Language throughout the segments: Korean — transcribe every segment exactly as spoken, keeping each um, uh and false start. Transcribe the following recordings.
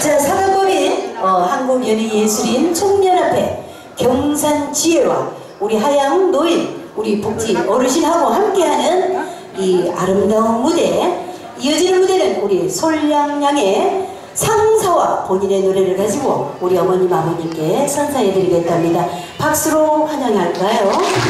자, 사단법인 어, 한국연예예술인 총연합회 경산지혜와 우리 하양 노인, 우리 복지 어르신하고 함께하는 이 아름다운 무대, 이어지는 무대는 우리 솔양양의 상사와 본인의 노래를 가지고 우리 어머님 아버님께 선사해드리겠답니다. 박수로 환영할까요?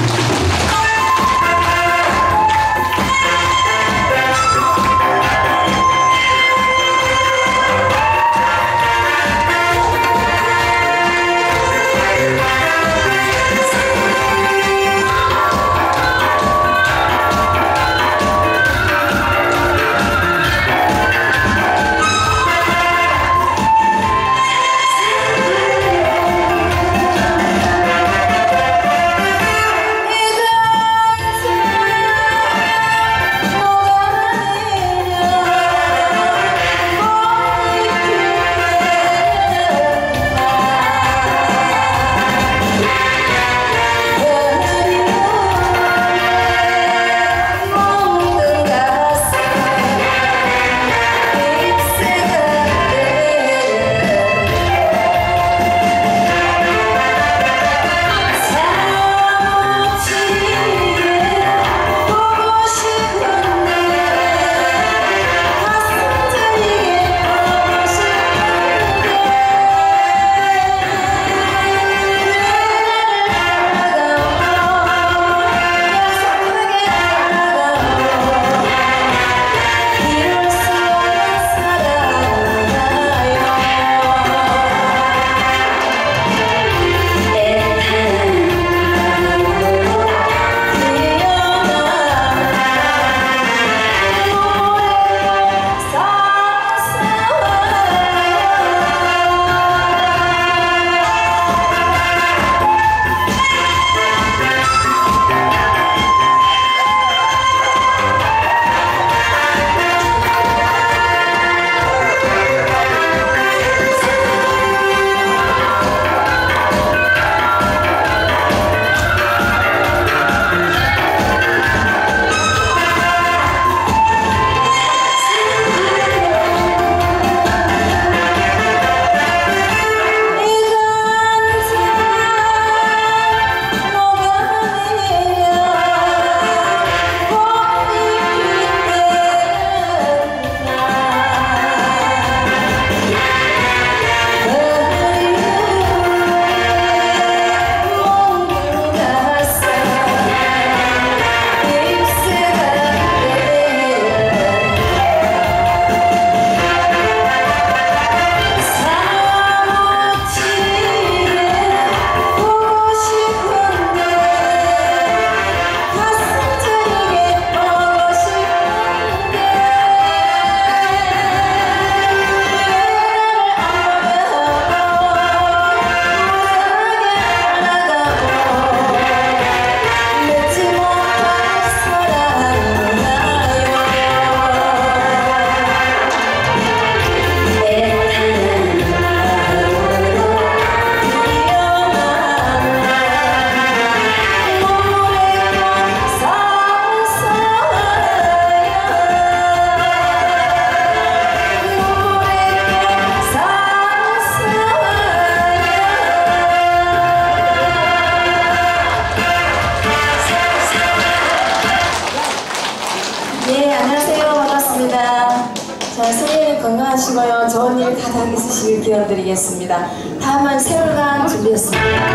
네, 안녕하세요. 반갑습니다. 자, 새해 건강하시고요. 좋은 일 가득 있으시길 기원드리겠습니다. 다음은 세월간 준비했습니다.